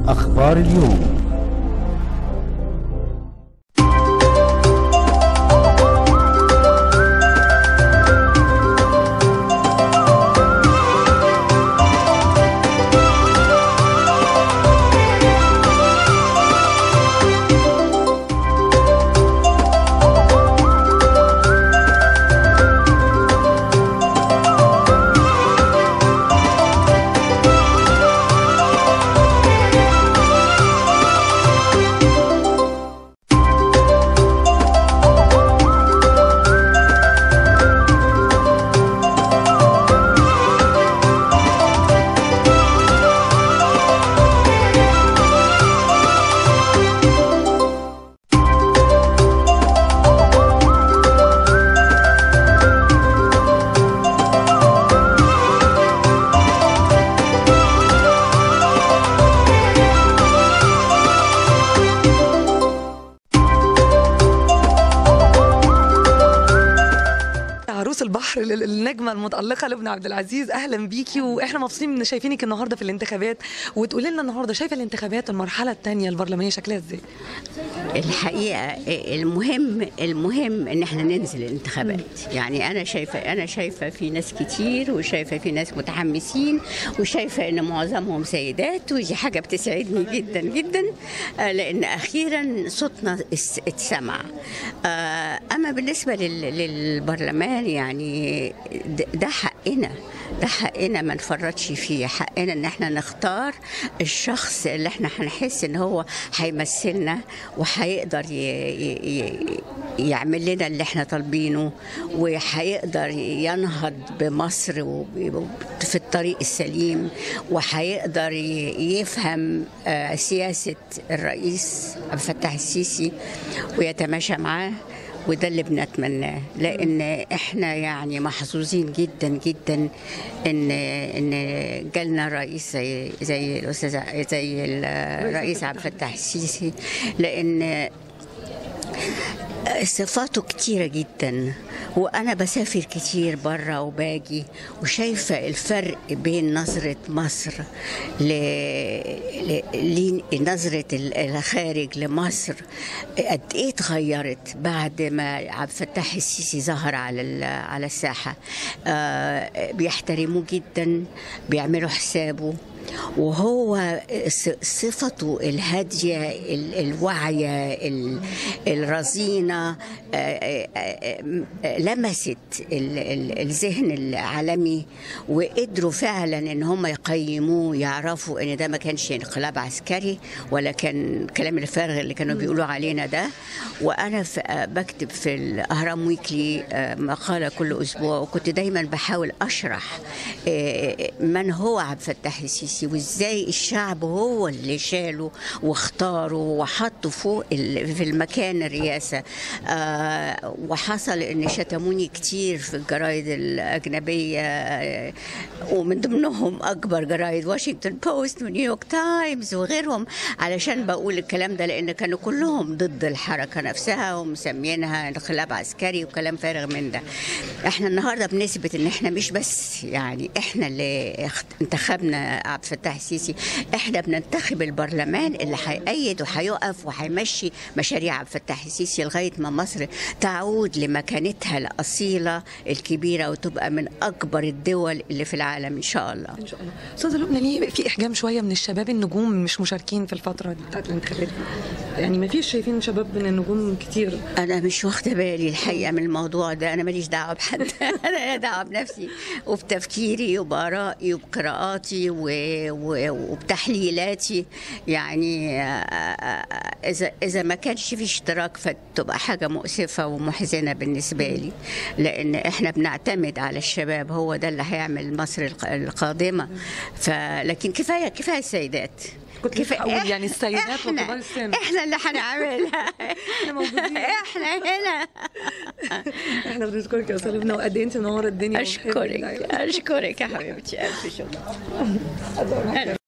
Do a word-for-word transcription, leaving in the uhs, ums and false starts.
أخبار اليوم. عروس البحر النجمه المتالقه لبنى عبد العزيز، اهلا بيكي. واحنا مبسوطين ان شايفينك النهارده في الانتخابات، وتقولي لنا النهارده شايفه الانتخابات المرحله الثانيه البرلمانيه شكلها ازاي؟ الحقيقه المهم المهم ان احنا ننزل الانتخابات. يعني انا شايفه انا شايفه في ناس كتير، وشايفه في ناس متحمسين، وشايفه ان معظمهم سيدات، ودي حاجه بتسعدني جدا جدا، لان اخيرا صوتنا اتسمع. اما بالنسبه للبرلمان يعني ده حقنا، ده حقنا ما نفرطش فيه، حقنا ان احنا نختار الشخص اللي احنا هنحس ان هو هيمثلنا وهيقدر يعمل لنا اللي احنا طالبينه، وهيقدر ينهض بمصر في الطريق السليم، وهيقدر يفهم سياسة الرئيس عبد الفتاح السيسي ويتماشى معاه. وده اللي بنتمناه، لان احنا يعني محظوظين جدا جدا ان ان جالنا رئيس زي زي الاستاذ زي الرئيس عبد الفتاح السيسي، لان صفاته كتيرة جدا. وأنا بسافر كتير برا وباجي وشايفة الفرق بين نظرة مصر لنظرة الخارج لمصر قد إيه اتغيرت بعد ما عبد الفتاح السيسي ظهر على على الساحة. آه بيحترموه جدا، بيعملوا حسابه، وهو صفته الهادية الواعية الرزينة لمست الذهن العالمي، وقدروا فعلا ان هم يقيموه، يعرفوا ان ده ما كانش انقلاب عسكري ولا كان كلام الفارغ اللي كانوا بيقولوا علينا ده. وانا بكتب في الاهرام ويكلي مقالة كل اسبوع، وكنت دايما بحاول اشرح من هو عبد الفتاح السيسي، وازاي الشعب هو اللي شاله واختاره وحطه فوق في المكان الرئاسة. آه وحصل ان شتموني كتير في الجرايد الاجنبية، آه ومن ضمنهم اكبر جرايد واشنطن بوست ونيويورك تايمز وغيرهم، علشان بقول الكلام ده، لان كانوا كلهم ضد الحركة نفسها ومسمينها انقلاب عسكري وكلام فارغ من ده. احنا النهارده بنثبت ان احنا مش بس يعني احنا اللي انتخبنا عبد الفتاح السيسي، احنا بننتخب البرلمان اللي هيأيد وهيقف وهيمشي مشاريع عبد الفتاح السيسي لغايه ما مصر تعود لمكانتها الاصيله الكبيره وتبقى من اكبر الدول اللي في العالم ان شاء الله. ان شاء الله. استاذه لبنى، ليه في احجام شويه من الشباب النجوم مش مشاركين في الفتره دي بتاعت الانتخابات؟ يعني ما فيش شايفين شباب من النجوم كتير؟ انا مش واخده بالي الحقيقه من الموضوع ده، انا ماليش دعوه بحد انا دعوه بنفسي وبتفكيري وبارائي وبقراءاتي وبتحليلاتي. يعني اذا اذا ما كانش في اشتراك فتبقى حاجه مؤسفه ومحزنه بالنسبه لي، لان احنا بنعتمد على الشباب، هو ده اللي هيعمل مصر القادمه. فلكن كفايه كفايه السيدات، كنت كفايه يعني السيدات وكبار السن، احنا اللي هنعملها احنا موجودين، احنا هنا. احنا بنشكرك يا استاذه لبنى، وقد ايه انت منوره الدنيا. اشكرك اشكرك يا حبيبتي، الف شكر.